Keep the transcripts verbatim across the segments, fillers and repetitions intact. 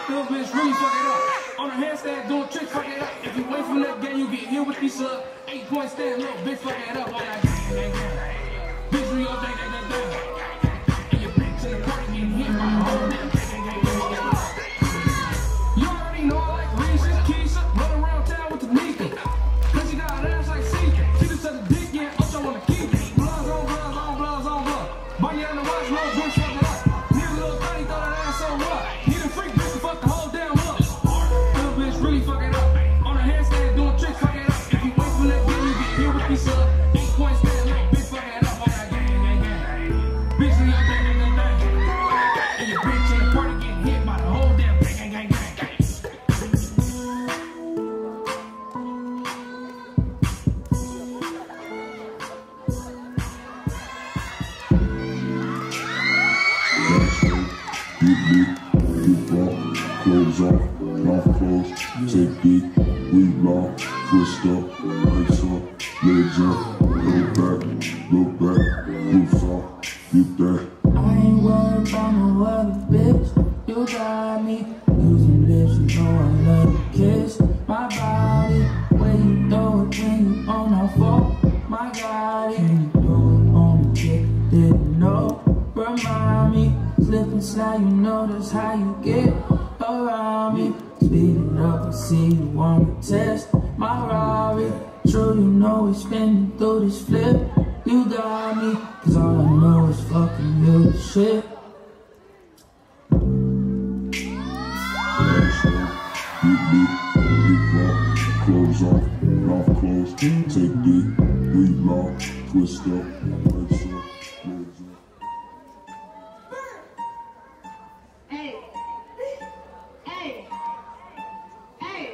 Little bitch really fuck it up. On her handstand, doing tricks, fuck it up. If you wait from that game, you get hit with these uh, eight point stand. Little bitch, fuck it up. On that gang, gang, gang. Bitch, we all gang, gang, gang, gang. And your bitch in the party getting hit by the whole damn gang, gang, gang, gang. You already know I like Reese's, Keisha. Run around town with the Nika. Cause she got an ass like Seeker. She just said the dick in, oh, I wanna keep it. Bloods on bloods on bloods on blood. Bunny on the watch, little bitch, fuck it up. Need a little thing, throw that ass on what? Need a freak bitch to fuck the whole damn look. Little bitch really fuck it up. On her handstand doing tricks, fuck it up. If you wait from that game, you get hit with these uh, eight point stand. Little bitch, fuck it up. On that gang, gang, gang. Bitch, we all gang, gang, gang, gang. And your bitch in the party getting hit by the whole damn gang, gang, gang, gang, gang. Get lit, get rock, clothes off, mouth closed, take dick, we rock, twist up, lights up, legs up, go back, look back, roof off, get that. I ain't worried about no other bitch, you got me, using lips, you know I love to kiss, my body, where you throw it when you on our phone, my God, can you do it on the kick, didn't know, remind me. Slip and slide, you know that's how you get around me. Speed it up and see you want to test my Rari. True, you know we spinning through this flip. You got me, cause all I know is fucking you the shit. Get lit, get rock, clothes off, mouth closed, take dick, we rock, twist up, lights up, legs up. Hey, hey, hey.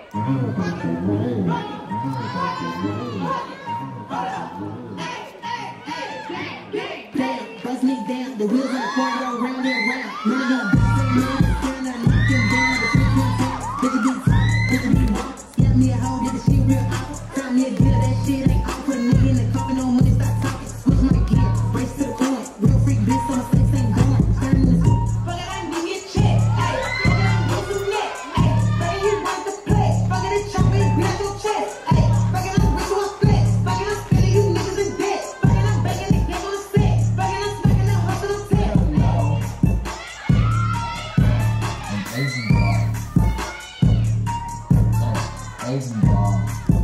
Buzz me down, the wheels on the car go round and round. None of them bitches ain't nothing, I knock them down, the shit went out. Bitch be tight, bitch be walk. Slap me a hoe, get the shit real out. Tell me a deal, that shit ain't out. Put a nigga in the coffin, no money, stop talking. Switch my gear, race to the point. Real freak bitch, so my face ain't going. Turn in the Fuck it, I can give me a check. Hey, fuck it, I can get some neck. Hey, fuck it, you want the play. Fuck it, it's chopping, be at your chest. Hey, fuck it, I'm rich on split. Fuck it, I'm spilling, you niggas in debt. Fuck it, I'm begging the game on the set. Fuck it, I'm smacking the hustle the set. I'm Asian dog. Oh, Asian dog.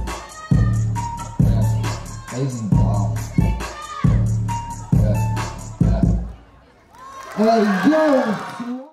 Yeah, Asian dog. Yeah, yeah. Hey, yo!